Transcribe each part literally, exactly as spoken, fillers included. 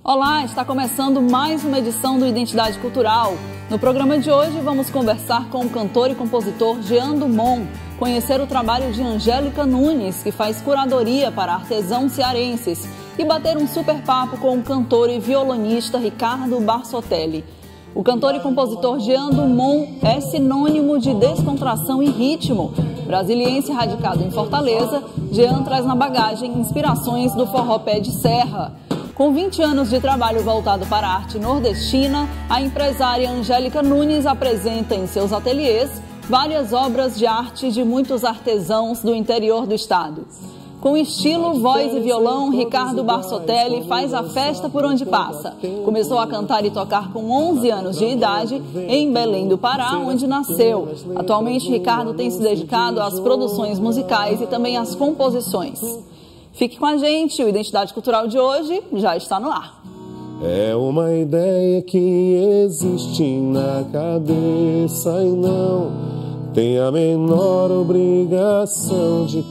Olá, está começando mais uma edição do Identidade Cultural. No programa de hoje vamos conversar com o cantor e compositor Jean Dumont, conhecer o trabalho de Angélica Nunes, que faz curadoria para artesãos cearenses, e bater um super papo com o cantor e violonista Ricardo Barsotelli. O cantor e compositor Jean Dumont é sinônimo de descontração e ritmo. Brasiliense radicado em Fortaleza, Jean traz na bagagem inspirações do forró pé de serra. Com vinte anos de trabalho voltado para a arte nordestina, a empresária Angélica Nunes apresenta em seus ateliês várias obras de arte de muitos artesãos do interior do estado. Com estilo, voz e violão, Ricardo Barsotelli faz a festa por onde passa. Começou a cantar e tocar com onze anos de idade em Belém do Pará, onde nasceu. Atualmente, Ricardo tem se dedicado às produções musicais e também às composições. Fique com a gente, o Identidade Cultural de hoje já está no ar. É uma ideia que existe na cabeça e não tem a menor obrigação de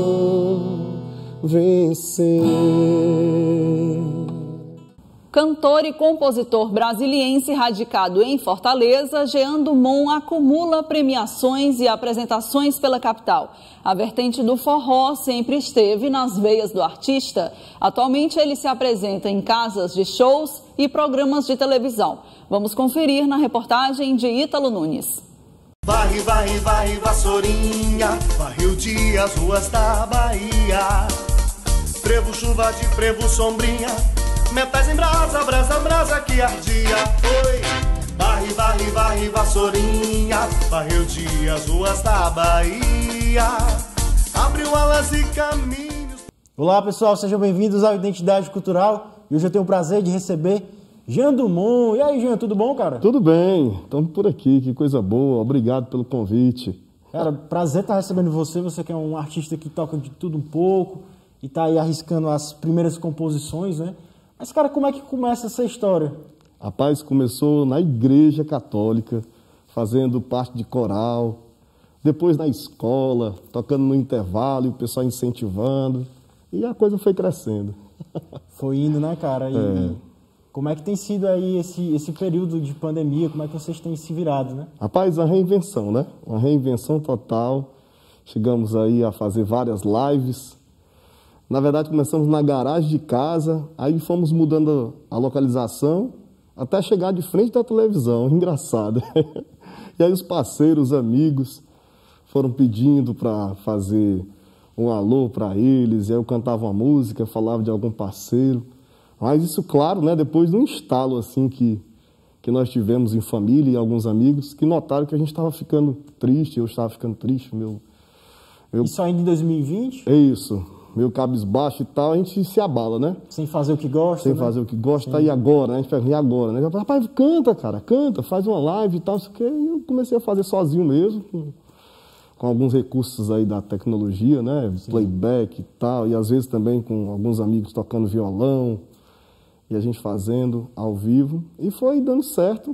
convencer. Cantor e compositor brasiliense radicado em Fortaleza, Jean Dumont acumula premiações e apresentações pela capital. A vertente do forró sempre esteve nas veias do artista. Atualmente ele se apresenta em casas de shows e programas de televisão. Vamos conferir na reportagem de Ítalo Nunes. Varre, varre, varre, vassourinha, varreu de as ruas da Bahia. Trevo, chuva de frevo, sombrinha, metais em brasa, brasa, brasa que ardia. Oi, varre, varre, varre, vassourinha, varreu de as ruas da Bahia. Abriu alas e caminhos. Olá pessoal, sejam bem-vindos ao Identidade Cultural. E hoje eu tenho o prazer de receber Jean Dumont. E aí, Jean, tudo bom, cara? Tudo bem, estamos por aqui, que coisa boa, obrigado pelo convite. Cara, prazer estar recebendo você, você que é um artista que toca de tudo um pouco e está aí arriscando as primeiras composições, né? Mas, cara, como é que começa essa história? Rapaz, começou na igreja católica, fazendo parte de coral, depois na escola, tocando no intervalo e o pessoal incentivando, e a coisa foi crescendo. Foi indo, né, cara? E É. como é que tem sido aí esse, esse período de pandemia? Como é que vocês têm se virado, né? Rapaz, uma reinvenção, né? Uma reinvenção total. Chegamos aí a fazer várias lives. Na verdade, começamos na garagem de casa, aí fomos mudando a localização até chegar de frente da televisão. Engraçado. E aí os parceiros, os amigos foram pedindo para fazer um alô para eles, e aí eu cantava uma música, falava de algum parceiro. Mas isso, claro, né, depois de um estalo assim que, que nós tivemos em família e alguns amigos que notaram que a gente estava ficando triste, eu estava ficando triste. Meu, meu... Isso ainda em dois mil e vinte? É isso. Meio cabisbaixo e tal, a gente se abala, né? Sem fazer o que gosta, Sem né? fazer o que gosta, e agora, né? A gente fala, e agora, né? Rapaz, canta, cara, canta, faz uma live e tal, isso que eu comecei a fazer sozinho mesmo, com, com alguns recursos aí da tecnologia, né? Sim. Playback e tal, e às vezes também com alguns amigos tocando violão, e a gente fazendo ao vivo, e foi dando certo.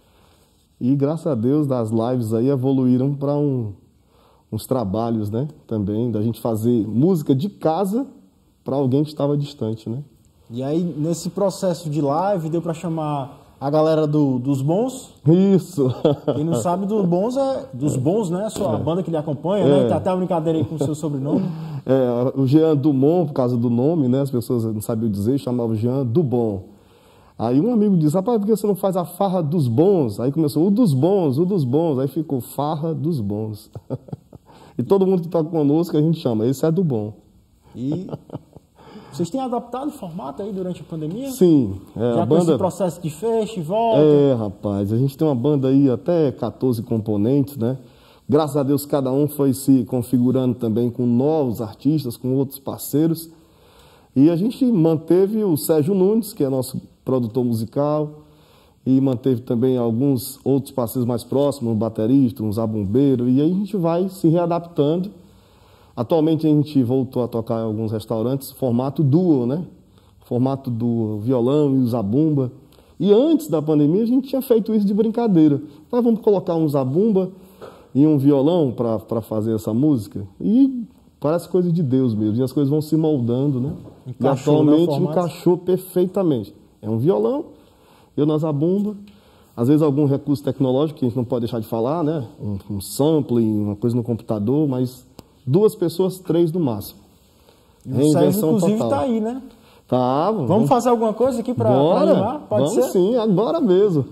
E graças a Deus, das lives aí evoluíram para um... uns trabalhos, né, também, da gente fazer música de casa para alguém que estava distante, né? E aí, nesse processo de live, deu para chamar a galera do, dos Bons? Isso! Quem não sabe, do bons é, dos Bons, né? A sua é. banda que lhe acompanha, é. né? Tem até uma brincadeira aí com o seu sobrenome. É, o Jean Dumont, por causa do nome, né? As pessoas não sabiam dizer, chamavam o Jean do Bom. Aí um amigo disse, rapaz, por que você não faz a farra dos bons? Aí começou, o dos bons, o dos bons. Aí ficou farra dos bons. E todo mundo que toca conosco a gente chama, esse é do bom. E vocês têm adaptado o formato aí durante a pandemia? Sim. É, Já a com banda... esse processo de fecha e volta? É, rapaz, a gente tem uma banda aí até quatorze componentes, né? Graças a Deus cada um foi se configurando também com novos artistas, com outros parceiros. E a gente manteve o Sérgio Nunes, que é nosso produtor musical, e manteve também alguns outros parceiros mais próximos, um baterista, um zabumbeiro, e aí a gente vai se readaptando. Atualmente a gente voltou a tocar em alguns restaurantes, formato duo, né? Formato do violão e o zabumba. E antes da pandemia a gente tinha feito isso de brincadeira. Mas vamos colocar um zabumba e um violão para fazer essa música? E parece coisa de Deus mesmo, e as coisas vão se moldando, né? Encaixou, e atualmente né, encaixou perfeitamente. É um violão, eu na zabumba, às vezes algum recurso tecnológico que a gente não pode deixar de falar, né? Um, um sampling, uma coisa no computador, mas duas pessoas, três no máximo. E o Sérgio, inclusive, total. tá aí, né? Tá, vamos, vamos fazer alguma coisa aqui para animar? Pode vamos ser? Sim, agora mesmo.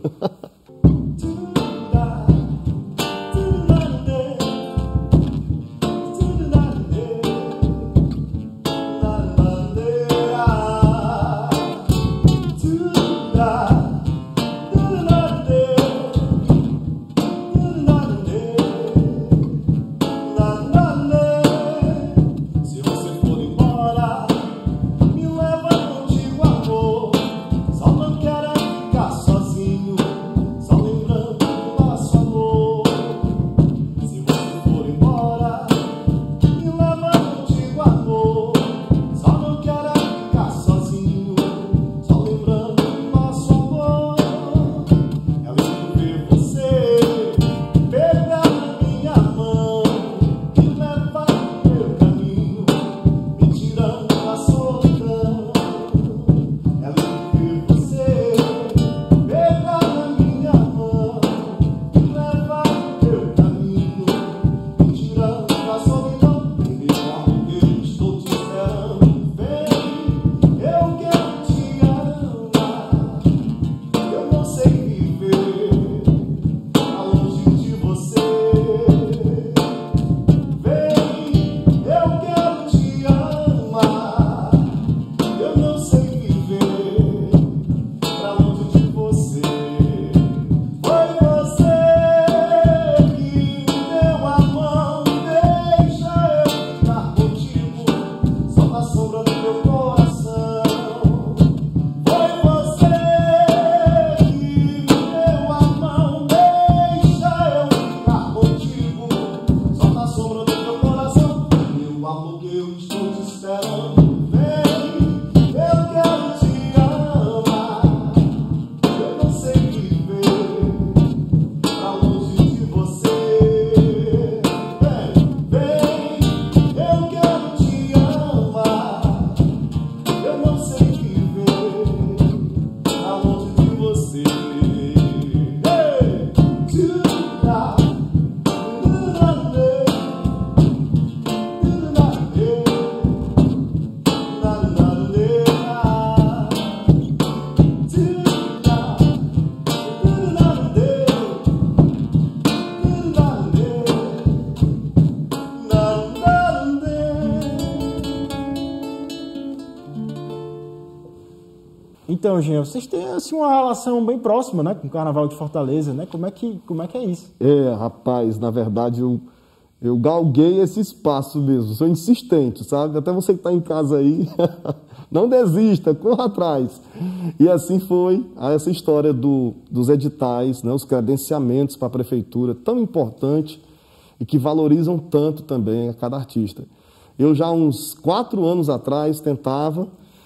Então, Jean, vocês têm assim, uma relação bem próxima, né, com o Carnaval de Fortaleza, né? Como é que, como é, que é isso? É, rapaz, na verdade eu, eu galguei esse espaço mesmo, sou insistente, sabe? Até você que está em casa aí, não desista, corra atrás. E assim foi essa história do, dos editais, né, os credenciamentos para a prefeitura, tão importante e que valorizam tanto também a cada artista. Eu já uns quatro anos atrás tentava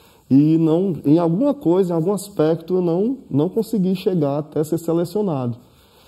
e não, em alguma coisa, em algum aspecto, eu não, não consegui chegar até ser selecionado.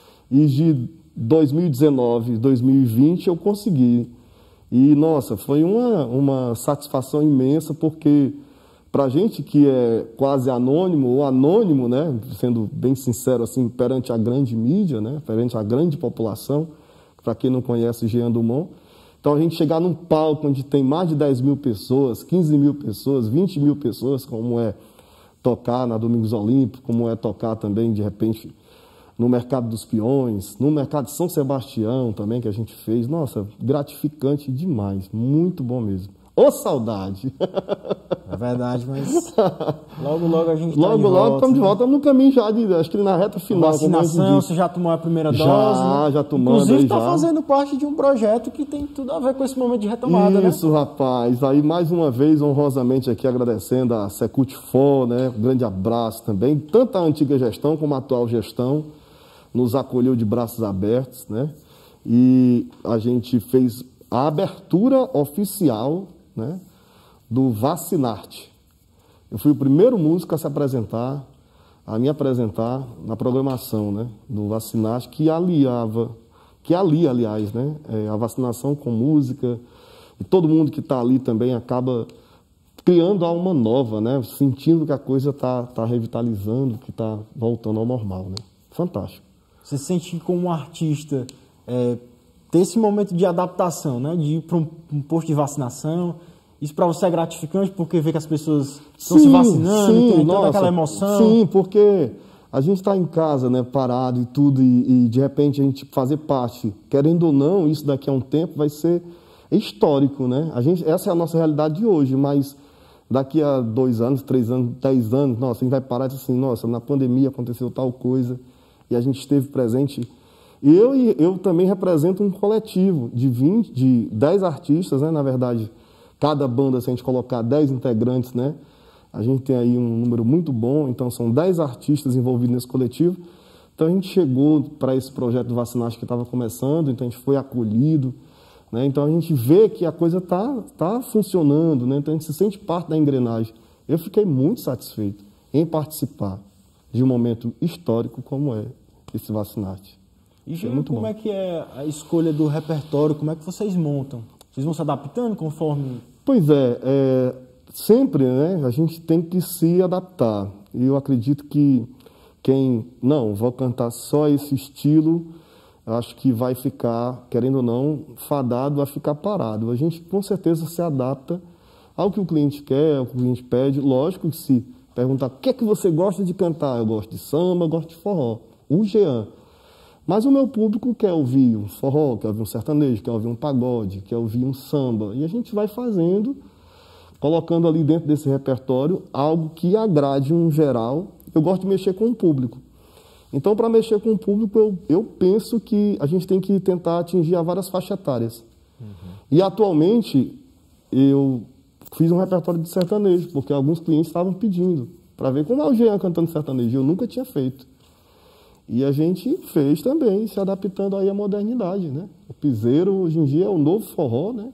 E de dois mil e dezenove, dois mil e vinte eu consegui. E, nossa, foi uma, uma satisfação imensa, porque para a gente que é quase anônimo, ou anônimo, né, sendo bem sincero, assim, perante a grande mídia, né, perante a grande população, para quem não conhece Jean Dumont, então a gente chegar num palco onde tem mais de dez mil pessoas, quinze mil pessoas, vinte mil pessoas, como é tocar na Domingos Olímpicos, como é tocar também, de repente, no Mercado dos Peões, no Mercado de São Sebastião também, que a gente fez. Nossa, gratificante demais, muito bom mesmo. Ô, saudade! É verdade, mas logo, logo a gente tá Logo, de logo volta, estamos de né? volta, estamos no caminho já, de, acho que na reta final. Vacinação, você já tomou a primeira já, dose? Já, já tomando. Inclusive está já. fazendo parte de um projeto que tem tudo a ver com esse momento de retomada, né? Isso, rapaz. Aí, mais uma vez, honrosamente aqui agradecendo a Secult For, né? Um grande abraço também. Tanto a antiga gestão como a atual gestão nos acolheu de braços abertos, né? E a gente fez a abertura oficial, né, do Vacinarte. Eu fui o primeiro músico a se apresentar, a me apresentar na programação, né, do Vacinarte, que aliava, que alia, aliás, né, é, a vacinação com música, e todo mundo que está ali também acaba criando alma nova, né? Sentindo que a coisa está tá revitalizando, que está voltando ao normal, né? Fantástico. Você sente que como artista, é, ter esse momento de adaptação, né? De ir para um, um posto de vacinação, isso para você é gratificante porque vê que as pessoas estão se vacinando, sim, tem nossa, toda aquela emoção. Sim, porque a gente está em casa, né, parado e tudo, e, e de repente a gente fazer parte, querendo ou não, isso daqui a um tempo vai ser histórico, né? A gente, essa é a nossa realidade de hoje, mas daqui a dois anos, três anos, dez anos, nossa, a gente vai parar e dizer assim, nossa, na pandemia aconteceu tal coisa e a gente esteve presente. E eu, eu também represento um coletivo de vinte, de dez artistas, né, na verdade, cada banda, se a gente colocar dez integrantes, né, a gente tem aí um número muito bom, então são dez artistas envolvidos nesse coletivo. Então a gente chegou para esse projeto do Vacinagem que estava começando, então a gente foi acolhido, né? Então a gente vê que a coisa está tá funcionando, né? Então a gente se sente parte da engrenagem. Eu fiquei muito satisfeito em participar de um momento histórico como é esse Vacinagem. E Jean, é como bom. É que é a escolha do repertório, como é que vocês montam? Vocês vão se adaptando conforme... Pois é, é sempre, né, a gente tem que se adaptar. E eu acredito que quem, não, vou cantar só esse estilo, acho que vai ficar, querendo ou não, fadado a ficar parado. A gente, com certeza, se adapta ao que o cliente quer, ao que o cliente pede. Lógico que se perguntar, o que é que você gosta de cantar? Eu gosto de samba, eu gosto de forró. O Jean. Mas o meu público quer ouvir um forró, quer ouvir um sertanejo, quer ouvir um pagode, quer ouvir um samba. E a gente vai fazendo, colocando ali dentro desse repertório algo que agrade um geral. Eu gosto de mexer com o público. Então, para mexer com o público, eu, eu penso que a gente tem que tentar atingir a várias faixas etárias. Uhum. E, atualmente, eu fiz um repertório de sertanejo, porque alguns clientes estavam pedindo, para ver como é o Jean cantando sertanejo. Eu nunca tinha feito. E a gente fez também, se adaptando aí à modernidade, né? O piseiro, hoje em dia, é o novo forró, né?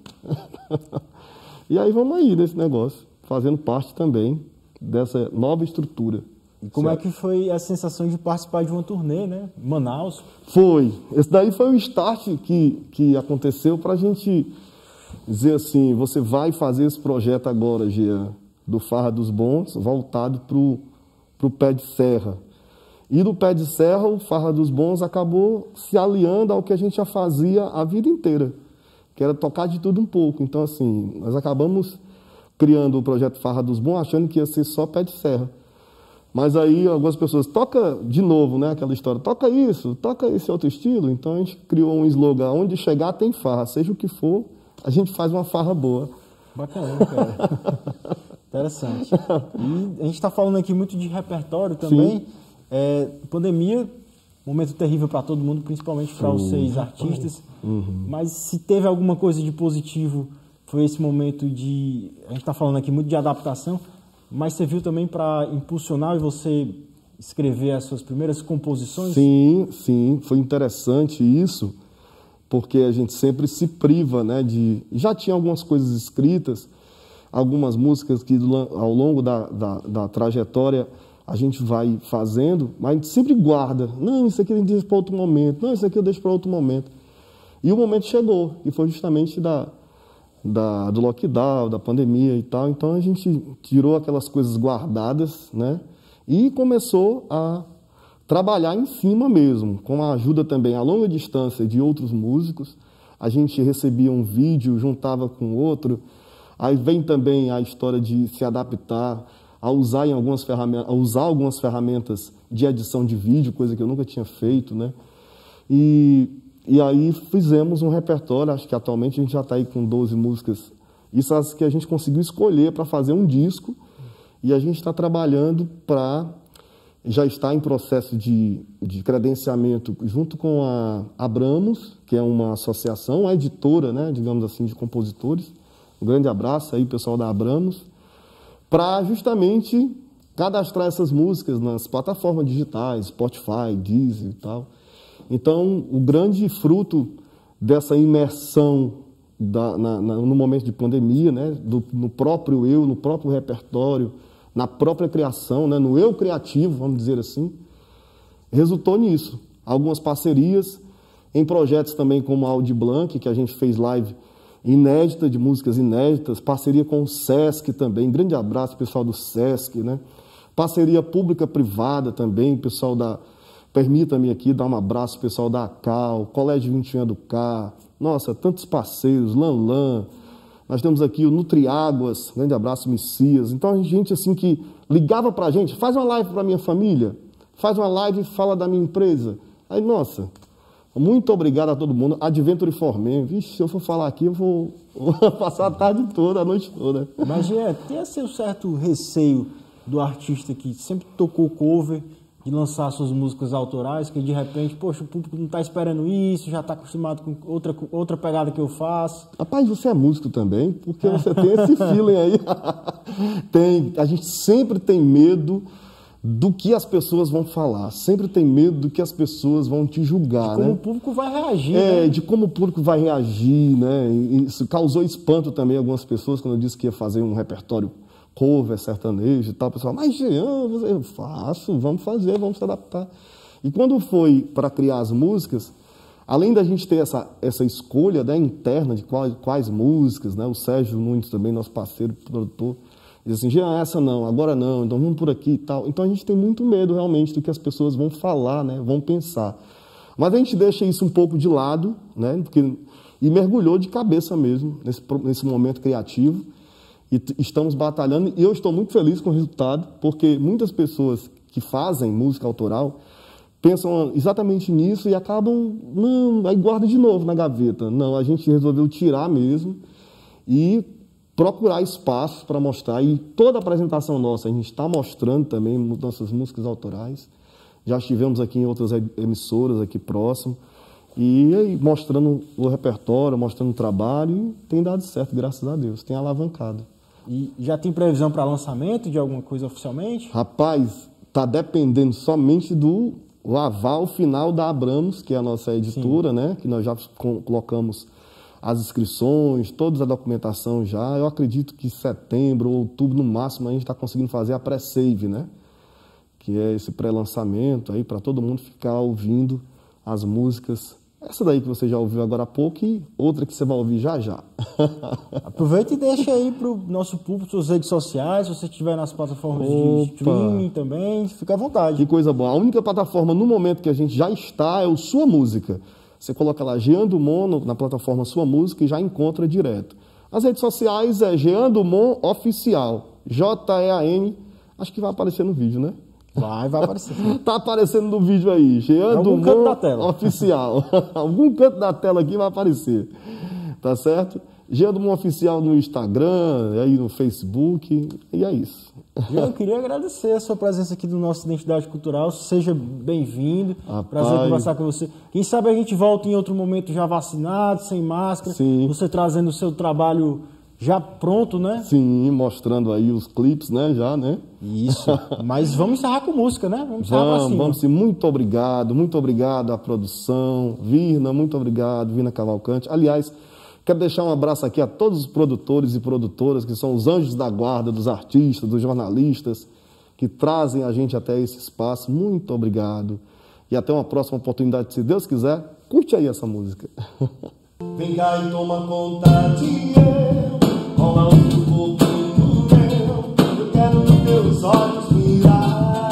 E aí vamos aí nesse negócio, fazendo parte também dessa nova estrutura. E como certo? É que foi a sensação de participar de uma turnê, né? Manaus? Foi. Esse daí foi o start que, que aconteceu para a gente dizer assim, você vai fazer esse projeto agora, Jean, do Farra dos Bons, voltado para o pé de serra. E do pé de serra, o Farra dos Bons acabou se aliando ao que a gente já fazia a vida inteira, que era tocar de tudo um pouco. Então, assim, nós acabamos criando o projeto Farra dos Bons, achando que ia ser só pé de serra. Mas aí algumas pessoas, toca de novo, né, aquela história, toca isso, toca esse outro estilo. Então a gente criou um slogan, onde chegar tem farra, seja o que for, a gente faz uma farra boa. Bacana, cara. Interessante. E a gente está falando aqui muito de repertório também. Sim. É, pandemia, momento terrível para todo mundo, principalmente para os seis artistas. Uhum. Mas se teve alguma coisa de positivo, foi esse momento de... A gente está falando aqui muito de adaptação, mas você viu também para impulsionar e você escrever as suas primeiras composições? Sim, sim. Foi interessante isso, porque a gente sempre se priva, né, de... Já tinha algumas coisas escritas, algumas músicas que ao longo da, da, da trajetória a gente vai fazendo, mas a gente sempre guarda. Não, isso aqui eu deixo para outro momento. Não, isso aqui eu deixo para outro momento. E o momento chegou, e foi justamente da, da, do lockdown, da pandemia e tal. Então a gente tirou aquelas coisas guardadas, né? E começou a trabalhar em cima mesmo, com a ajuda também a longa distância de outros músicos. A gente recebia um vídeo, juntava com outro. Aí vem também a história de se adaptar a usar, em algumas ferramentas, a usar algumas ferramentas de edição de vídeo, coisa que eu nunca tinha feito, né? E, e aí fizemos um repertório, acho que atualmente a gente já está aí com doze músicas. Isso é as que a gente conseguiu escolher para fazer um disco, e a gente está trabalhando para... Já está em processo de, de credenciamento junto com a Abramos, que é uma associação, uma editora, né, digamos assim, de compositores. Um grande abraço aí, pessoal da Abramos, para justamente cadastrar essas músicas nas plataformas digitais, Spotify, Deezer e tal. Então, o grande fruto dessa imersão da, na, na, no momento de pandemia, né, do, no próprio eu, no próprio repertório, na própria criação, né, no eu criativo, vamos dizer assim, resultou nisso. Algumas parcerias em projetos também como a Audi Blanc, que a gente fez live inédita, de músicas inéditas, parceria com o Sesc também, grande abraço pessoal do Sesc, né? Parceria pública-privada também, pessoal da... Permita-me aqui dar um abraço pessoal da ACAL, Colégio vinte e um Educar, nossa, tantos parceiros, Lanlan, nós temos aqui o Nutriáguas, grande abraço, Messias. Então, a gente assim que ligava pra gente, faz uma live pra minha família, faz uma live e fala da minha empresa. Aí, nossa, muito obrigado a todo mundo. Adventure for Men, vixe, se eu for falar aqui, eu vou, vou passar a tarde toda, a noite toda. Mas, é, tem esse um certo receio do artista que sempre tocou cover, de lançar suas músicas autorais, que de repente, poxa, o público não está esperando isso, já está acostumado com outra, outra pegada que eu faço. Rapaz, você é músico também, porque você tem esse feeling aí. Tem, a gente sempre tem medo do que as pessoas vão falar, sempre tem medo do que as pessoas vão te julgar, de como né? o público vai reagir. É, né? de como o público vai reagir, né? E isso causou espanto também a algumas pessoas quando eu disse que ia fazer um repertório cover, sertanejo e tal, o pessoal, mas Jean, eu faço, vamos fazer, vamos se adaptar. E quando foi para criar as músicas, além da gente ter essa, essa escolha, né, interna de quais, quais músicas, né, o Sérgio Nunes também, nosso parceiro, produtor, diz assim, Jean, essa não, agora não, então vamos por aqui e tal. Então a gente tem muito medo realmente do que as pessoas vão falar, né, vão pensar. Mas a gente deixa isso um pouco de lado, né, porque, e mergulhou de cabeça mesmo nesse, nesse momento criativo. E estamos batalhando, e eu estou muito feliz com o resultado, porque muitas pessoas que fazem música autoral pensam exatamente nisso e acabam, não, aí guarda de novo na gaveta. Não, a gente resolveu tirar mesmo e procurar espaços para mostrar. E toda a apresentação nossa, a gente está mostrando também nossas músicas autorais. Já estivemos aqui em outras emissoras aqui próximo. E aí, mostrando o repertório, mostrando o trabalho, e tem dado certo, graças a Deus, tem alavancado. E já tem previsão para lançamento de alguma coisa oficialmente? Rapaz, está dependendo somente do o aval final da Abramos, que é a nossa editora, Sim. né? Que nós já colocamos as inscrições, toda a documentação já. Eu acredito que setembro ou outubro, no máximo, a gente está conseguindo fazer a pré-save, né? Que é esse pré-lançamento aí para todo mundo ficar ouvindo as músicas. Essa daí que você já ouviu agora há pouco e outra que você vai ouvir já já. Aproveita e deixa aí para o nosso público, suas redes sociais, se você estiver nas plataformas Opa. de streaming também, fica à vontade. Que coisa boa. A única plataforma no momento que a gente já está é o Sua Música. Você coloca lá Jean Dumont na plataforma Sua Música e já encontra direto. As redes sociais é Jean Dumont Oficial. J E A N, acho que vai aparecer no vídeo, né? Vai, vai aparecer. Tá aparecendo no vídeo aí, Jean Dumont Oficial. Algum canto da tela aqui vai aparecer. Tá certo? Jean Dumont Oficial no Instagram, aí no Facebook, e é isso. Eu queria agradecer a sua presença aqui do nosso Identidade Cultural. Seja bem-vindo. Prazer conversar com você. Quem sabe a gente volta em outro momento já vacinado, sem máscara. Sim. Você trazendo o seu trabalho já pronto, né? Sim, mostrando aí os clipes, né? Já, né? Isso. Mas vamos encerrar com música, né? Vamos encerrar vamos, pra cima. Vamos sim. Muito obrigado, muito obrigado à produção. Virna, muito obrigado. Virna Cavalcante. Aliás, quero deixar um abraço aqui a todos os produtores e produtoras que são os anjos da guarda dos artistas, dos jornalistas, que trazem a gente até esse espaço. Muito obrigado. E até uma próxima oportunidade, se Deus quiser. Curte aí essa música. Vem cá e toma conta de eu, rola o corpo no meu, eu quero nos teus olhos mirar.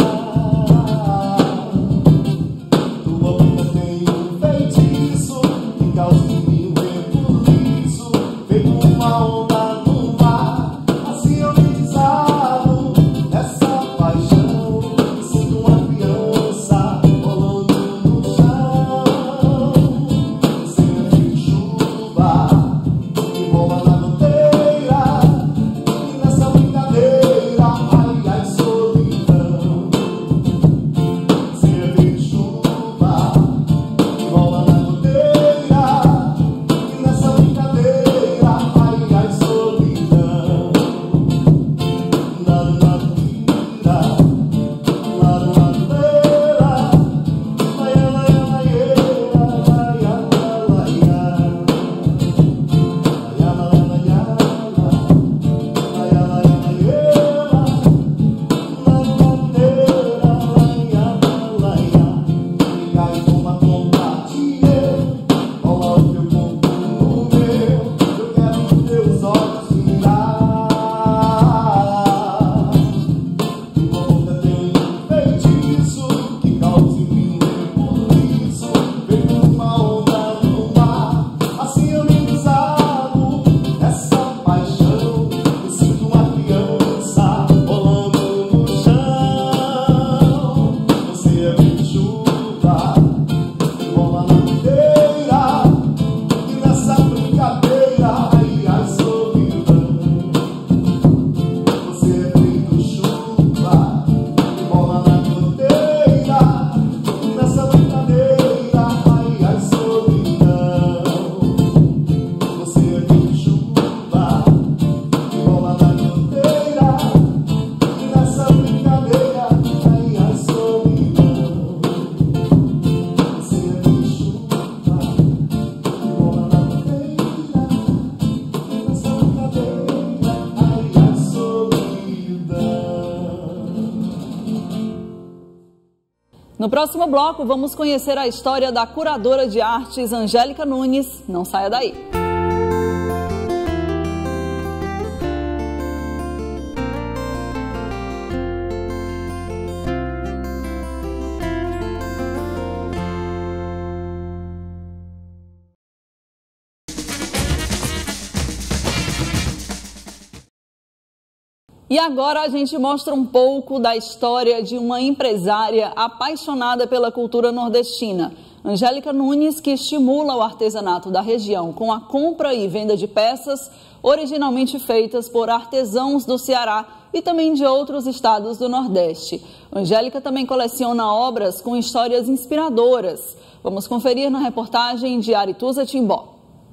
Tua boca tem um feitiço, que causa em mim um rebuliço, feito uma onda no mar, assim eu me desabo nessa paixão, me sinto uma criança rolando no chão, sem chuva. No próximo bloco, vamos conhecer a história da curadora de artes Angélica Nunes. Não saia daí. E agora a gente mostra um pouco da história de uma empresária apaixonada pela cultura nordestina. Angélica Nunes, que estimula o artesanato da região com a compra e venda de peças originalmente feitas por artesãos do Ceará e também de outros estados do Nordeste. Angélica também coleciona obras com histórias inspiradoras. Vamos conferir na reportagem de Arituza Timbó.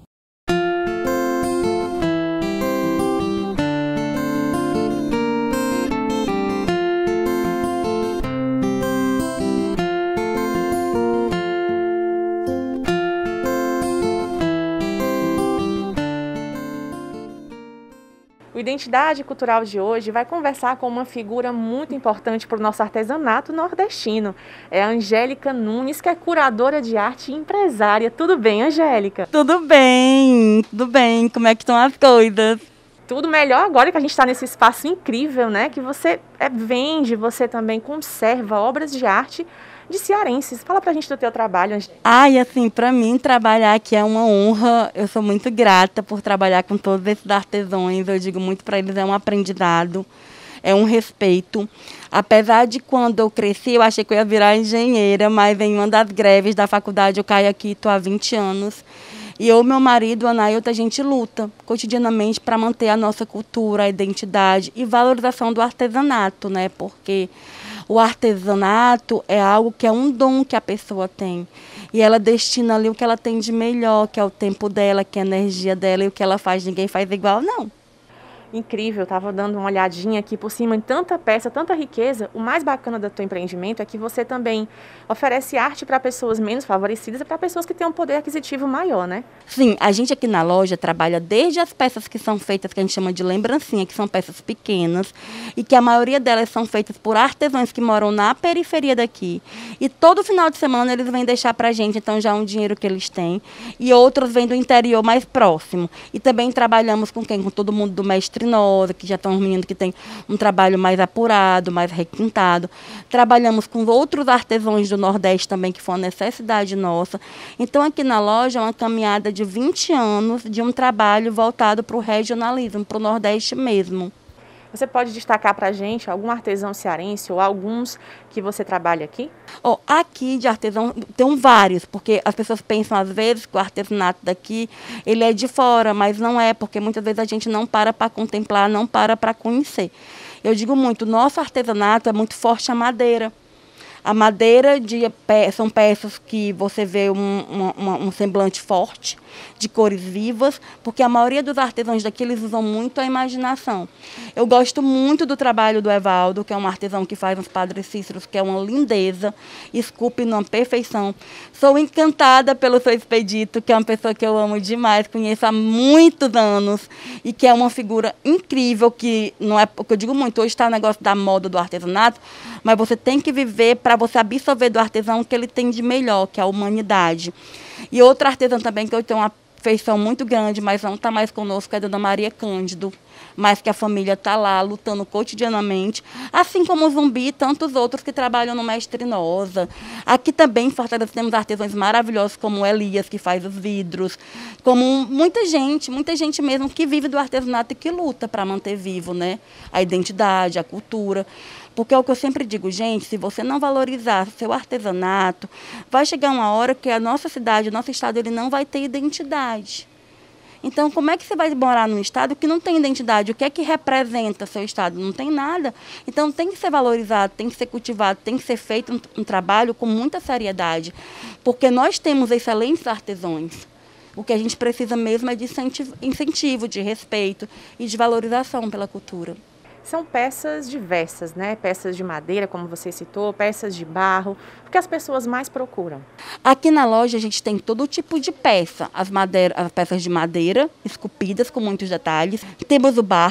O Identidade Cultural de hoje vai conversar com uma figura muito importante para o nosso artesanato nordestino. É a Angélica Nunes, que é curadora de arte e empresária. Tudo bem, Angélica? Tudo bem, tudo bem. Como é que estão as coisas? Tudo melhor agora que a gente está nesse espaço incrível, né? Que você é, vende, você também conserva obras de arte de cearenses. Fala pra gente do teu trabalho, Angélica. Ai, assim, pra mim trabalhar aqui é uma honra. Eu sou muito grata por trabalhar com todos esses artesãos. Eu digo muito para eles, é um aprendizado, é um respeito. Apesar de quando eu cresci, eu achei que eu ia virar engenheira, mas em uma das greves da faculdade eu caí aqui, estou há vinte anos. E eu, meu marido, a Anailta, a gente luta cotidianamente para manter a nossa cultura, a identidade e valorização do artesanato, né? Porque o artesanato é algo que é um dom que a pessoa tem. E ela destina ali o que ela tem de melhor, que é o tempo dela, que é a energia dela, e o que ela faz, ninguém faz igual, não. Incrível, estava dando uma olhadinha aqui por cima em tanta peça, tanta riqueza. O mais bacana do teu empreendimento é que você também oferece arte para pessoas menos favorecidas e para pessoas que têm um poder aquisitivo maior, né? Sim, a gente aqui na loja trabalha desde as peças que são feitas, que a gente chama de lembrancinha, que são peças pequenas, e que a maioria delas são feitas por artesãos que moram na periferia daqui. E todo final de semana eles vêm deixar para a gente, então já é um dinheiro que eles têm. E outros vêm do interior mais próximo. E também trabalhamos com quem? Com todo mundo do mestre Nossa, que já estão meninos que têm um trabalho mais apurado, mais requintado. Trabalhamos com outros artesãos do Nordeste também, que foi uma necessidade nossa. Então, aqui na loja é uma caminhada de vinte anos de um trabalho voltado para o regionalismo, para o Nordeste mesmo. Você pode destacar para a gente algum artesão cearense ou alguns que você trabalha aqui? Oh, aqui de artesão tem vários, porque as pessoas pensam às vezes que o artesanato daqui ele é de fora, mas não é, porque muitas vezes a gente não para para contemplar, não para para conhecer. Eu digo muito, nosso artesanato é muito forte a madeira. A madeira de, são peças que você vê um, uma, um semblante forte, de cores vivas, porque a maioria dos artesãos daqui eles usam muito a imaginação. Eu gosto muito do trabalho do Evaldo, que é um artesão que faz uns Padres Cíceros, que é uma lindeza, esculpe numa perfeição. Sou encantada pelo seu Expedito, que é uma pessoa que eu amo demais, conheço há muitos anos, e que é uma figura incrível, que não é, porque eu digo muito, hoje está o negócio da moda do artesanato, mas você tem que viver para você absorver do artesão o que ele tem de melhor, que é a humanidade. E outra artesã também que eu tenho uma afeição muito grande, mas não está mais conosco, é a Dona Maria Cândido, mas que a família está lá lutando cotidianamente, assim como o Zumbi e tantos outros que trabalham no Mestre Nosa. Aqui também em Fortaleza temos artesãos maravilhosos como o Elias, que faz os vidros, como muita gente, muita gente mesmo que vive do artesanato e que luta para manter vivo, né, a identidade, a cultura. Porque é o que eu sempre digo, gente, se você não valorizar seu artesanato, vai chegar uma hora que a nossa cidade, o nosso estado, ele não vai ter identidade. Então, como é que você vai morar num estado que não tem identidade? O que é que representa seu estado? Não tem nada. Então, tem que ser valorizado, tem que ser cultivado, tem que ser feito um, um trabalho com muita seriedade. Porque nós temos excelentes artesãos. O que a gente precisa mesmo é de incentivo, incentivo, de respeito e de valorização pela cultura. São peças diversas, né? Peças de madeira, como você citou, peças de barro, o que as pessoas mais procuram. Aqui na loja a gente tem todo tipo de peça, as, madeira, as peças de madeira, esculpidas com muitos detalhes. Temos o barro,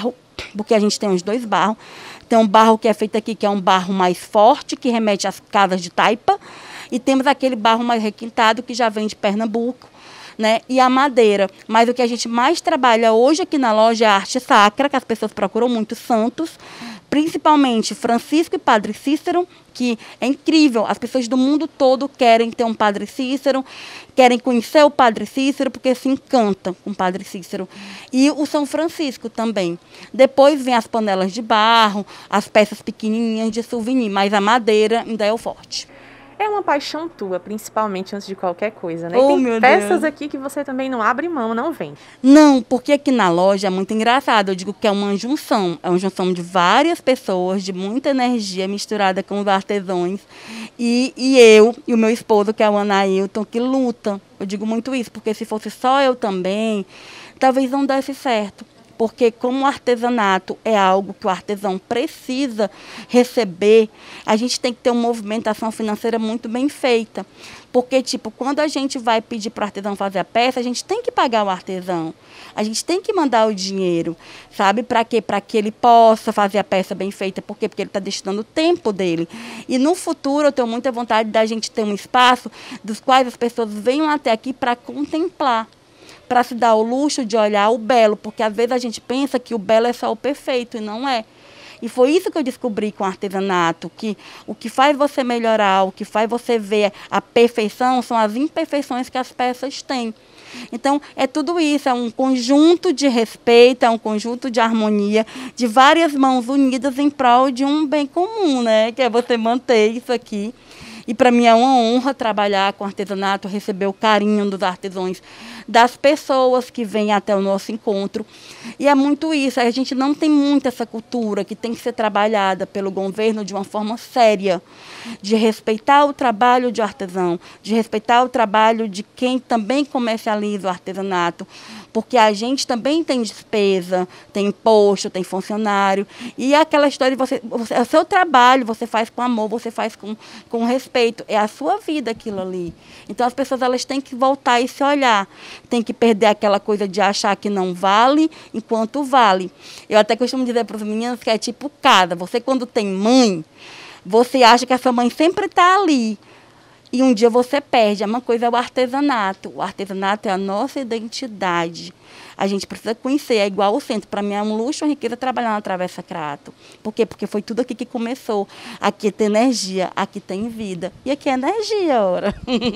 porque a gente tem os dois barros. Tem um barro que é feito aqui, que é um barro mais forte, que remete às casas de taipa, e temos aquele barro mais requintado, que já vem de Pernambuco, né? E a madeira. Mas o que a gente mais trabalha hoje aqui na loja é a arte sacra, que as pessoas procuram muito santos, principalmente Francisco e Padre Cícero, que é incrível. As pessoas do mundo todo querem ter um Padre Cícero, querem conhecer o Padre Cícero, porque se encantam com o Padre Cícero. E o São Francisco também. Depois vem as panelas de barro, as peças pequenininhas de souvenir, mas a madeira ainda é o forte. É uma paixão tua, principalmente antes de qualquer coisa, né? Oh, e tem meu peças Deus. aqui que você também não abre mão, não vende. Não, porque aqui na loja é muito engraçado. Eu digo que é uma junção. É uma junção de várias pessoas, de muita energia misturada com os artesãos. E, e eu e o meu esposo, que é o Anailton, que luta. Eu digo muito isso, porque se fosse só eu também, talvez não desse certo. Porque como o artesanato é algo que o artesão precisa receber, a gente tem que ter uma movimentação financeira muito bem feita. Porque, tipo, quando a gente vai pedir para o artesão fazer a peça, a gente tem que pagar o artesão. A gente tem que mandar o dinheiro, sabe? Para quê? Para que ele possa fazer a peça bem feita. Por quê? Porque ele está destinando o tempo dele. E no futuro eu tenho muita vontade da gente ter um espaço dos quais as pessoas venham até aqui para contemplar, para se dar o luxo de olhar o belo, porque às vezes a gente pensa que o belo é só o perfeito, e não é. E foi isso que eu descobri com o artesanato, que o que faz você melhorar, o que faz você ver a perfeição, são as imperfeições que as peças têm. Então, é tudo isso, é um conjunto de respeito, é um conjunto de harmonia, de várias mãos unidas em prol de um bem comum, né? Que é você manter isso aqui. E para mim é uma honra trabalhar com artesanato, receber o carinho dos artesãos, das pessoas que vêm até o nosso encontro. E é muito isso, a gente não tem muito essa cultura que tem que ser trabalhada pelo governo de uma forma séria, de respeitar o trabalho de artesão, de respeitar o trabalho de quem também comercializa o artesanato, porque a gente também tem despesa, tem imposto, tem funcionário, e é aquela história de você, você, é o seu trabalho, você faz com amor, você faz com, com respeito, é a sua vida aquilo ali. Então as pessoas elas têm que voltar e se olhar, tem que perder aquela coisa de achar que não vale, enquanto vale. Eu até costumo dizer para os meninos que é tipo casa, você quando tem mãe, você acha que a sua mãe sempre está ali, e um dia você perde. A mesma coisa é o artesanato. O artesanato é a nossa identidade. A gente precisa conhecer, é igual o centro. Para mim é um luxo, uma riqueza trabalhar na Travessa Crato. Por quê? Porque foi tudo aqui que começou. Aqui tem energia, aqui tem vida. E aqui é energia, ora.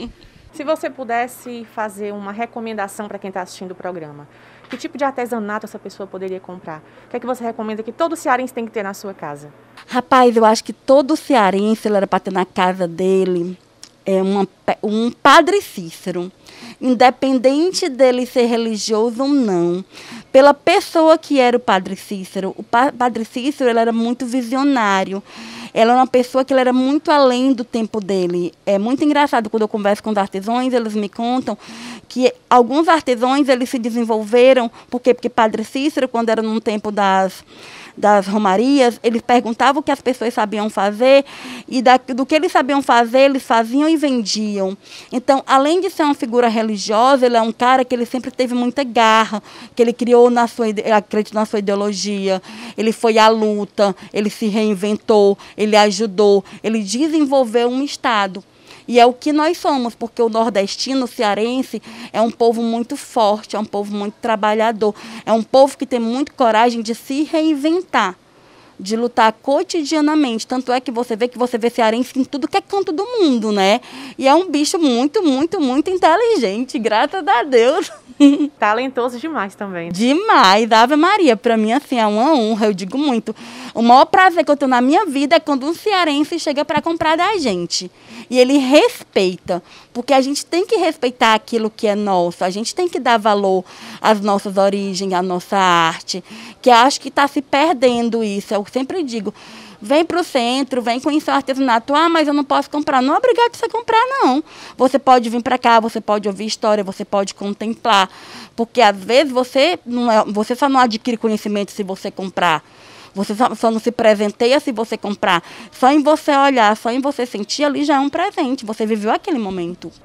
Se você pudesse fazer uma recomendação para quem está assistindo o programa, que tipo de artesanato essa pessoa poderia comprar? O que é que você recomenda que todo cearense tem que ter na sua casa? Rapaz, eu acho que todo cearense ele era para ter na casa dele é uma, um Padre Cícero, independente dele ser religioso ou não, pela pessoa que era o Padre Cícero. O pa Padre Cícero ele era muito visionário, ela era uma pessoa que ele era muito além do tempo dele. É muito engraçado quando eu converso com os artesãos, eles me contam que alguns artesãos eles se desenvolveram, por quê? Porque Padre Cícero, quando era no tempo das... das romarias, eles perguntavam o que as pessoas sabiam fazer e da, do que eles sabiam fazer, eles faziam e vendiam. Então, além de ser uma figura religiosa, ele é um cara que ele sempre teve muita garra, que ele criou na sua, acreditou na sua ideologia, ele foi à luta, ele se reinventou, ele ajudou, ele desenvolveu um Estado. E é o que nós somos, porque o nordestino, o cearense, é um povo muito forte, é um povo muito trabalhador, é um povo que tem muita coragem de se reinventar, de lutar cotidianamente. Tanto é que você vê que você vê cearense em tudo que é canto do mundo, né? E é um bicho muito, muito, muito inteligente, graças a Deus. Talentoso demais também. Demais, Ave Maria. Para mim, assim, é uma honra, eu digo muito. O maior prazer que eu tenho na minha vida é quando um cearense chega para comprar da gente. E ele respeita, porque a gente tem que respeitar aquilo que é nosso, a gente tem que dar valor às nossas origens, à nossa arte, que eu acho que está se perdendo isso. Eu sempre digo, vem para o centro, vem conhecer o artesanato. Ah, mas eu não posso comprar. Não é obrigado a você comprar, não. Você pode vir para cá, você pode ouvir história, você pode contemplar. Porque, às vezes, você, não é, você só não adquire conhecimento se você comprar. Você só, só não se presenteia se você comprar. Só em você olhar, só em você sentir, ali já é um presente. Você viveu aquele momento.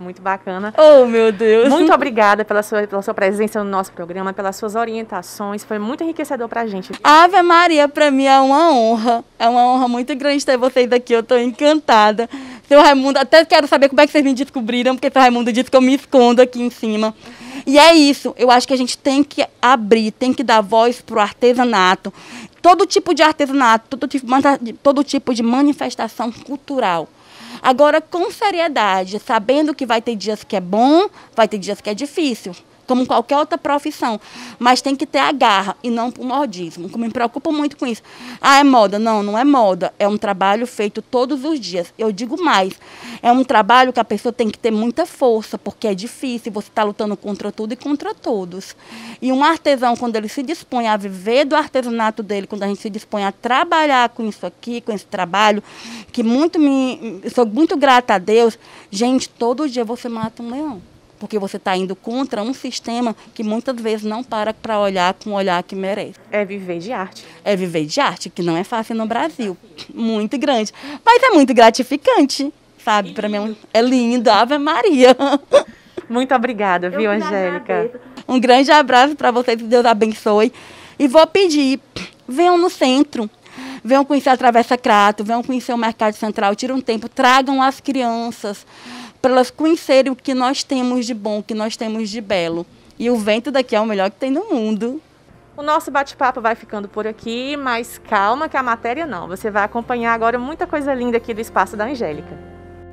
Muito bacana. Oh, meu Deus. Muito obrigada pela sua, pela sua presença no nosso programa, pelas suas orientações. Foi muito enriquecedor pra gente. Ave Maria, pra mim é uma honra. É uma honra muito grande ter vocês aqui. Eu tô encantada. Seu Raimundo, até quero saber como é que vocês me descobriram, porque seu Raimundo disse que eu me escondo aqui em cima. E é isso. Eu acho que a gente tem que abrir, tem que dar voz pro artesanato. Todo tipo de artesanato, todo tipo, todo tipo de manifestação cultural. Agora, com seriedade, sabendo que vai ter dias que é bom, vai ter dias que é difícil, como qualquer outra profissão. Mas tem que ter a garra e não o modismo. Eu me preocupo muito com isso. Ah, é moda? Não, não é moda. É um trabalho feito todos os dias. Eu digo mais. É um trabalho que a pessoa tem que ter muita força, porque é difícil. Você está lutando contra tudo e contra todos. E um artesão, quando ele se dispõe a viver do artesanato dele, quando a gente se dispõe a trabalhar com isso aqui, com esse trabalho, que muito me, sou muito grata a Deus, gente, todo dia você mata um leão. Porque você está indo contra um sistema que muitas vezes não para para olhar com o olhar que merece. É viver de arte. É viver de arte, que não é fácil no Brasil. Muito grande. Mas é muito gratificante, sabe? Para mim é lindo, Ave Maria. Muito obrigada, viu, Angélica? Um grande abraço para vocês, que Deus abençoe. E vou pedir, venham no centro. Venham conhecer a Travessa Crato, venham conhecer o Mercado Central, tirem um tempo, tragam as crianças, para elas conhecerem o que nós temos de bom, o que nós temos de belo. E o vento daqui é o melhor que tem no mundo. O nosso bate-papo vai ficando por aqui, mas calma que a matéria não. Você vai acompanhar agora muita coisa linda aqui do Espaço da Angélica.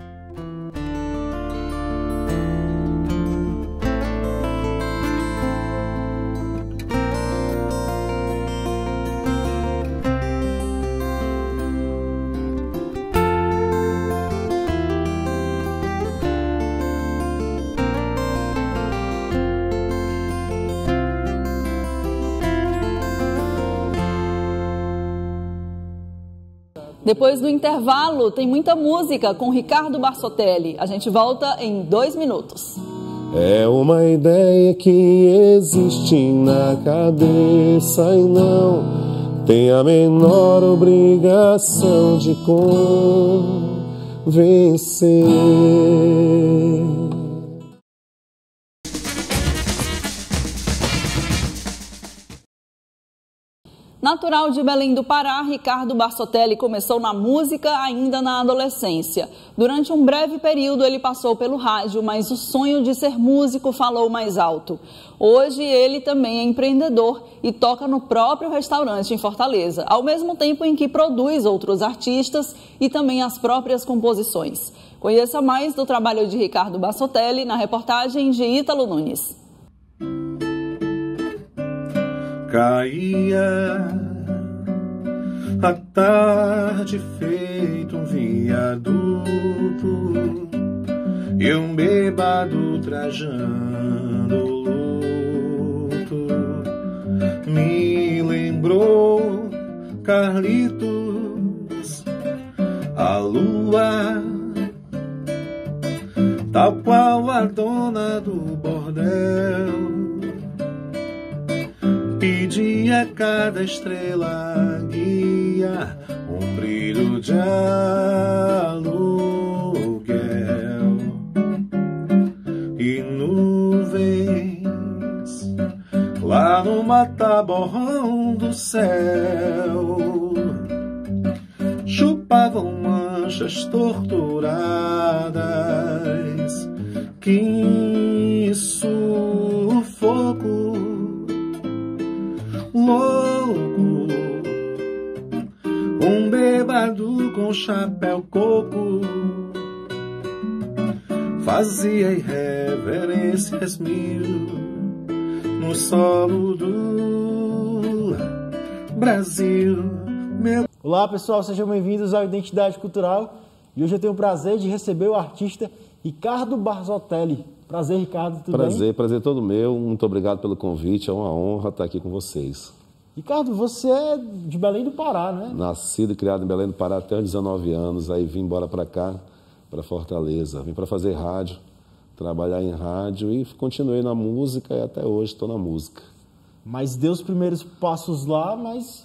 Depois do intervalo, tem muita música com Ricardo Barsotelli. A gente volta em dois minutos. É uma ideia que existe na cabeça e não tem a menor obrigação de convencer. Natural de Belém do Pará, Ricardo Barsotelli começou na música ainda na adolescência. Durante um breve período ele passou pelo rádio, mas o sonho de ser músico falou mais alto. Hoje ele também é empreendedor e toca no próprio restaurante em Fortaleza, ao mesmo tempo em que produz outros artistas e também as próprias composições. Conheça mais do trabalho de Ricardo Barsotelli na reportagem de Ítalo Nunes. Caía a tarde feito um viaduto e um bêbado trajando luto me lembrou Carlitos, a lua, tal qual a dona do bordel. Pedi a cada estrela guia um brilho de aluguel e nuvens lá no mata-borrão do céu chupavam manchas torturadas. Que sufoco louco, um bêbado com chapéu coco fazia irreverências mil no solo do Brasil. Meu... Olá pessoal, sejam bem-vindos ao Identidade Cultural e hoje eu tenho o prazer de receber o artista Ricardo Barsotelli. Prazer, Ricardo, tudo prazer, bem? Prazer todo meu, muito obrigado pelo convite, é uma honra estar aqui com vocês. Ricardo, você é de Belém do Pará, né? Nascido e criado em Belém do Pará até os dezenove anos, aí vim embora para cá, para Fortaleza. Vim para fazer rádio, trabalhar em rádio e continuei na música e até hoje estou na música. Mas deu os primeiros passos lá, mas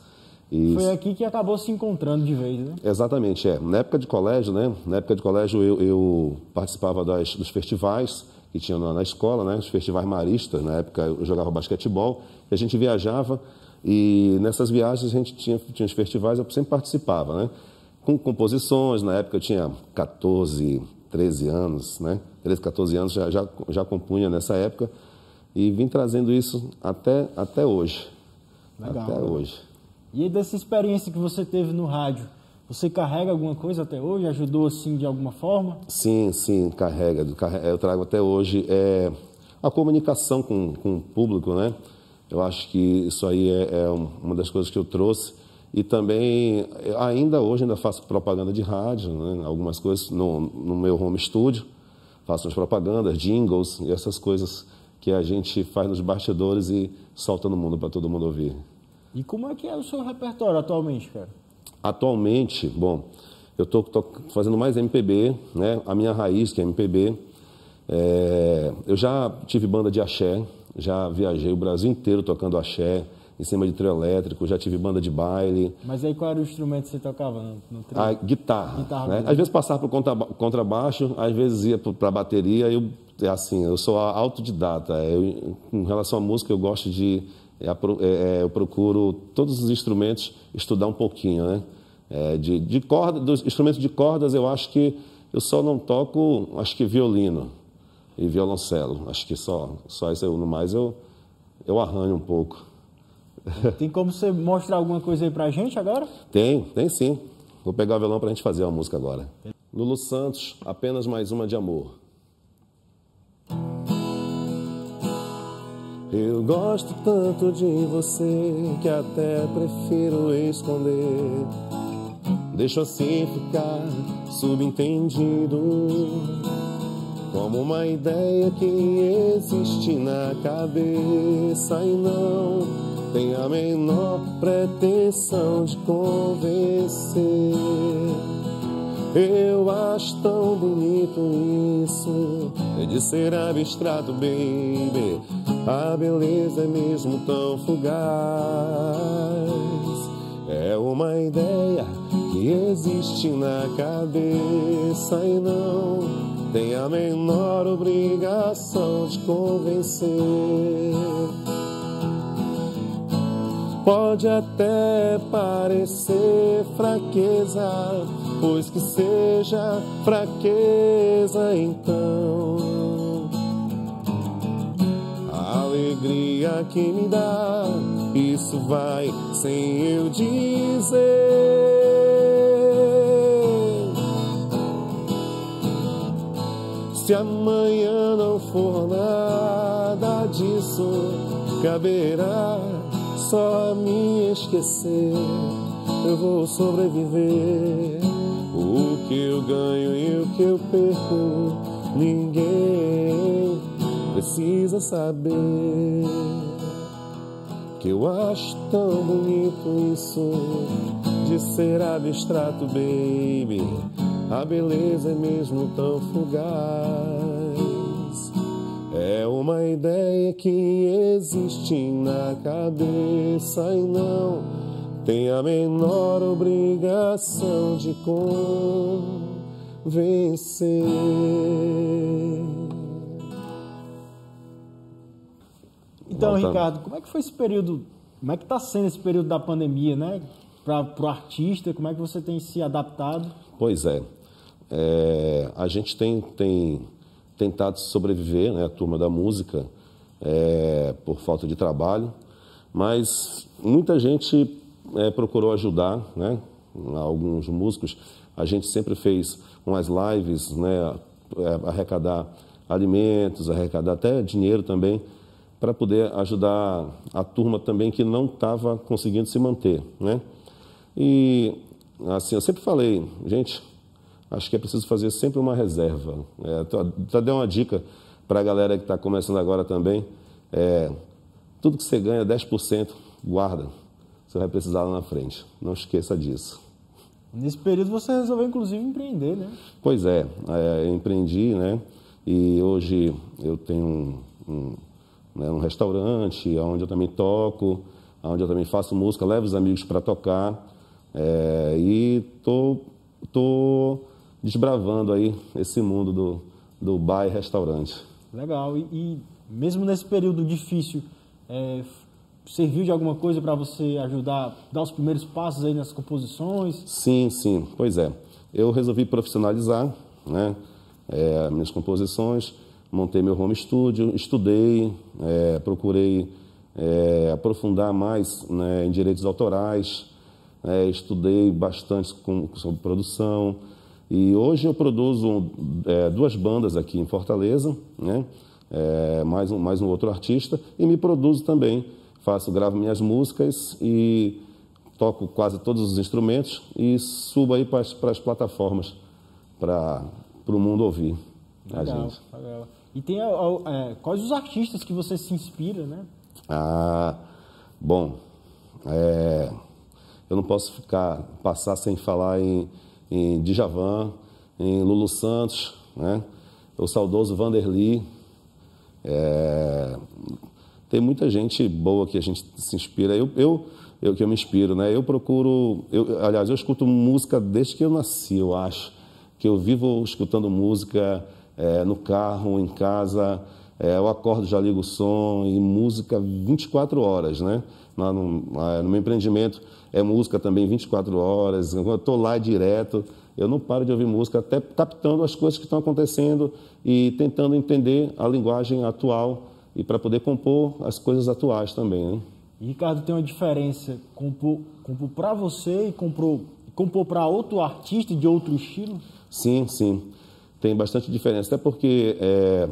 E foi aqui que acabou se encontrando de vez, né? Exatamente, é. Na época de colégio, né? Na época de colégio eu, eu participava das, dos festivais que tinham na, na escola, né? Os festivais maristas. Na época eu jogava basquetebol e a gente viajava e nessas viagens a gente tinha, tinha os festivais, eu sempre participava, né? Com composições, na época eu tinha quatorze, treze anos, né? treze, quatorze anos, já, já, já compunha nessa época e vim trazendo isso até, até hoje. Legal. Até hoje. E dessa experiência que você teve no rádio, você carrega alguma coisa até hoje? Ajudou assim de alguma forma? Sim, sim, carrega. Eu trago até hoje é, a comunicação com, com o público, né? Eu acho que isso aí é, é uma das coisas que eu trouxe. E também, ainda hoje, ainda faço propaganda de rádio, né? Algumas coisas no, no meu home studio. Faço as propagandas, jingles e essas coisas que a gente faz nos bastidores e solta no mundo para todo mundo ouvir. E como é que é o seu repertório atualmente, cara? Atualmente, bom, eu estou fazendo mais M P B, né? A minha raiz, que é M P B. É, eu já tive banda de axé, já viajei o Brasil inteiro tocando axé, em cima de trio elétrico, já tive banda de baile. Mas aí qual era o instrumento que você tocava no, no trio? A guitarra. guitarra né? Mesmo. Às vezes passava para o contrabaixo, às vezes ia para a bateria. Eu, é assim, eu sou autodidata. Eu, em relação à música, eu gosto de... É, é, eu procuro todos os instrumentos estudar um pouquinho, né? É, de, de corda, dos instrumentos de cordas, eu acho que eu só não toco, acho que violino e violoncelo. Acho que só, só isso, eu, no mais eu, eu arranho um pouco. Tem como você mostrar alguma coisa aí pra gente agora? Tem, tem sim. Vou pegar o violão pra gente fazer uma música agora. Lulu Santos, Apenas Mais Uma de Amor. Eu gosto tanto de você que até prefiro esconder. Deixo assim ficar subentendido, como uma ideia que existe na cabeça e não tem a menor pretensão de convencer. Eu acho tão bonito isso, é de ser abstrato, baby. A beleza é mesmo tão fugaz. É uma ideia que existe na cabeça e não tem a menor obrigação de convencer. Pode até parecer fraqueza, pois que seja fraqueza então. A alegria que me dá, isso vai sem eu dizer. Se amanhã não for nada disso, caberá só a me esquecer. Eu vou sobreviver. O que eu ganho e o que eu perco, ninguém precisa saber. Que eu acho tão bonito isso de ser abstrato, baby. A beleza é mesmo tão fugaz. É uma ideia que existe na cabeça e não tem a menor obrigação de convencer. Então, Voltando. Ricardo, como é que foi esse período, como é que está sendo esse período da pandemia, né? Para o artista, como é que você tem se adaptado? Pois é, é a gente tem, tem tentado sobreviver, né, a turma da música, é, por falta de trabalho, mas muita gente é, procurou ajudar, né? Alguns músicos, a gente sempre fez umas lives, né, arrecadar alimentos, arrecadar até dinheiro também, para poder ajudar a turma também que não estava conseguindo se manter, né? E, assim, eu sempre falei, gente, acho que é preciso fazer sempre uma reserva. É, até dei uma dica para a galera que está começando agora também. É, tudo que você ganha, dez por cento, guarda. Você vai precisar lá na frente. Não esqueça disso. Nesse período você resolveu, inclusive, empreender, né? Pois é, é eu empreendi, né? E hoje eu tenho um, um, né, um restaurante onde eu também toco. onde eu também faço música, levo os amigos para tocar é, e tô, tô desbravando aí esse mundo do, do bar e restaurante. Legal. E, e mesmo nesse período difícil, é, serviu de alguma coisa para você ajudar, dar os primeiros passos aí nas composições? Sim, sim. Pois é. Eu resolvi profissionalizar, né, é, minhas composições, montei meu home studio, estudei, é, procurei é, aprofundar mais, né, em direitos autorais, é, estudei bastante com, sobre produção. E hoje eu produzo é, duas bandas aqui em Fortaleza, né? É, mais, um, mais um outro artista, e me produzo também. Faço, gravo minhas músicas e toco quase todos os instrumentos e subo aí para as plataformas para o mundo ouvir a Legal, gente. legal. E tem é, quais os artistas que você se inspira, né? Ah, bom, é, eu não posso ficar, passar sem falar em em Djavan, em Lulu Santos, né? O saudoso Vanderly. É, tem muita gente boa que a gente se inspira. Eu, eu, eu que eu me inspiro, né? Eu procuro, eu, aliás, eu escuto música desde que eu nasci, eu acho. Que eu vivo escutando música é, no carro, em casa. É, eu acordo, já ligo o som e música vinte e quatro horas, né? No, no, no meu empreendimento é música também vinte e quatro horas. Eu estou lá direto, eu não paro de ouvir música, até captando as coisas que estão acontecendo e tentando entender a linguagem atual e para poder compor as coisas atuais também, né? E, Ricardo, tem uma diferença compor, compor para você e compor, compor para outro artista de outro estilo? Sim, sim. Tem bastante diferença, até porque é,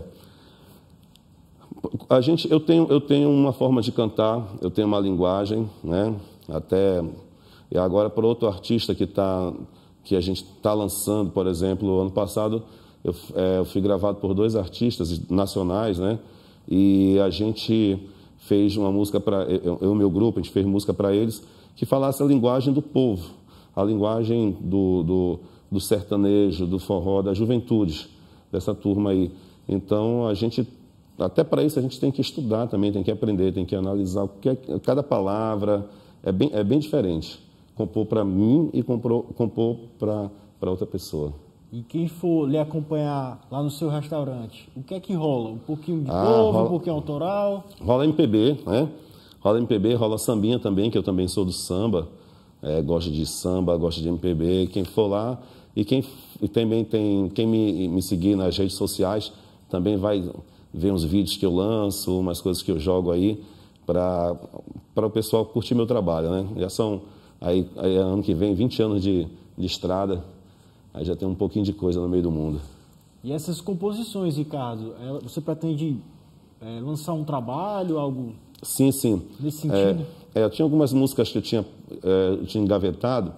a gente, eu, tenho, eu tenho uma forma de cantar, eu tenho uma linguagem, né? Até e agora para outro artista que tá que a gente está lançando, por exemplo, ano passado eu, é, eu fui gravado por dois artistas nacionais, né? E a gente fez uma música para eu e o meu grupo, a gente fez música para eles que falasse a linguagem do povo, a linguagem do, do, do sertanejo, do forró, da juventude dessa turma aí. Então a gente até para isso a gente tem que estudar também, tem que aprender, tem que analisar o que é, cada palavra. É bem, é bem diferente compor para mim e compor, compor para outra pessoa. E quem for lhe acompanhar lá no seu restaurante, o que é que rola? Um pouquinho de Ah, povo, rola, um pouquinho autoral? Rola M P B, né? Rola M P B, rola sambinha também, que eu também sou do samba. É, gosto de samba, gosto de M P B. Quem for lá e quem e também tem quem me, me seguir nas redes sociais também vai ver uns vídeos que eu lanço, umas coisas que eu jogo aí, para o pessoal curtir meu trabalho, né? Já são, aí, aí ano que vem, vinte anos de, de estrada, aí já tem um pouquinho de coisa no meio do mundo. E essas composições, Ricardo, você pretende é, lançar um trabalho, algo sim, sim. nesse sentido? É, é, eu tinha algumas músicas que eu tinha, é, eu tinha engavetado,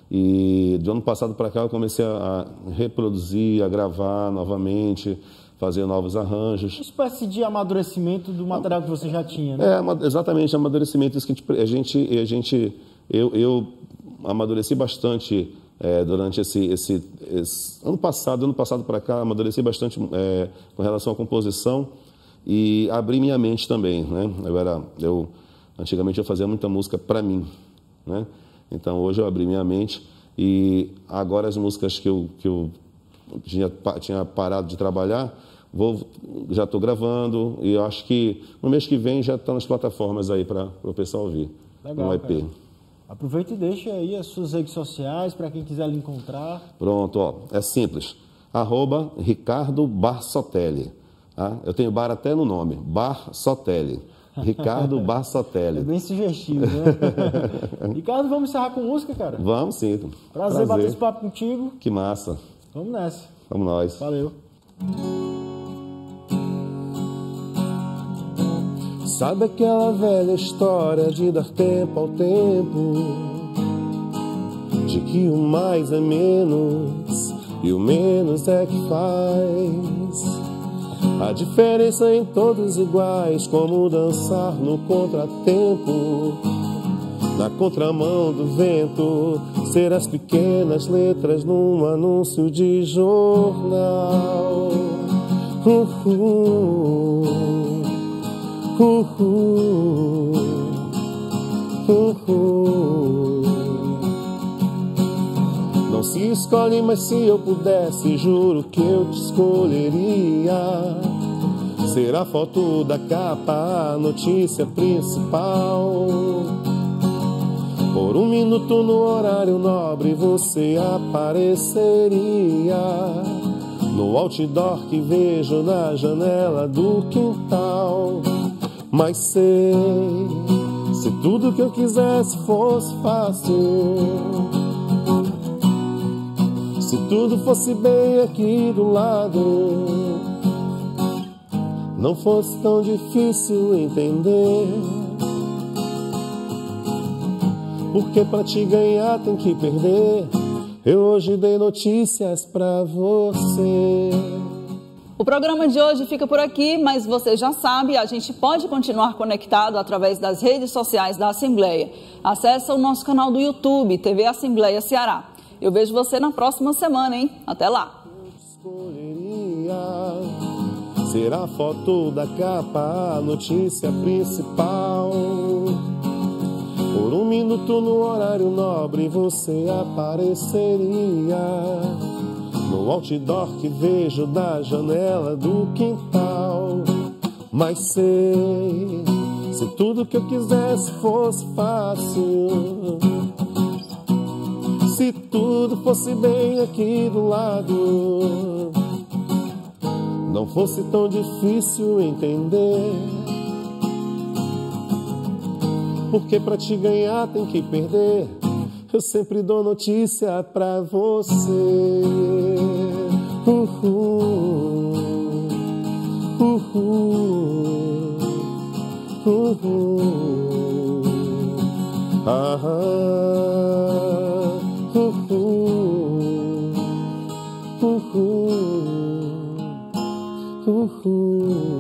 e do ano passado para cá eu comecei a, a reproduzir, a gravar novamente, fazer novos arranjos. Uma espécie de amadurecimento do material que você já tinha, né? É, exatamente, amadurecimento. Isso que a gente, a gente, eu, eu amadureci bastante é, durante esse, esse, esse ano passado, ano passado para cá, amadureci bastante é, com relação à composição e abri minha mente também, né? Eu era, eu antigamente eu fazia muita música para mim, né? Então hoje eu abri minha mente e agora as músicas que eu que eu tinha, tinha parado de trabalhar, vou, já estou gravando e eu acho que no mês que vem já está nas plataformas aí para o pessoal ouvir. Legal, no E P. cara. Aproveita e deixa aí as suas redes sociais para quem quiser lhe encontrar. Pronto, ó, é simples. Arroba Ricardo Barsotelli. Tá? Eu tenho bar até no nome, Barsotelli. Ricardo Barsotelli. É bem sugestivo, né? Ricardo, vamos encerrar com música, cara? Vamos sim. Prazer, Prazer bater esse papo contigo. Que massa. Vamos nessa. Vamos nós. Valeu. Sabe aquela velha história de dar tempo ao tempo, de que o mais é menos e o menos é que faz a diferença em todos iguais, como dançar no contratempo, na contramão do vento, ser as pequenas letras num anúncio de jornal. Uh, uh, uh, uh. Uhum. Não se escolhe, mas se eu pudesse, juro que eu te escolheria. Ser a foto da capa, a notícia principal. Por um minuto no horário nobre você apareceria no outdoor que vejo na janela do quintal. Mas sei, se tudo que eu quisesse fosse fácil, se tudo fosse bem aqui do lado, não fosse tão difícil entender, porque pra te ganhar tem que perder. Eu hoje dei notícias pra você. O programa de hoje fica por aqui, mas você já sabe, a gente pode continuar conectado através das redes sociais da Assembleia. Acesse o nosso canal do YouTube, T V Assembleia Ceará. Eu vejo você na próxima semana, hein? Até lá! Escolheria ser a foto da capa, a notícia principal. Por um minuto no horário nobre você apareceria no outdoor que vejo da janela do quintal. Mas sei, se tudo que eu quisesse fosse fácil, se tudo fosse bem aqui do lado, não fosse tão difícil entender, porque pra te ganhar tem que perder. Eu sempre dou notícia pra você. Uhul, uhul, uhul, aham, uhul, uhul, uhul.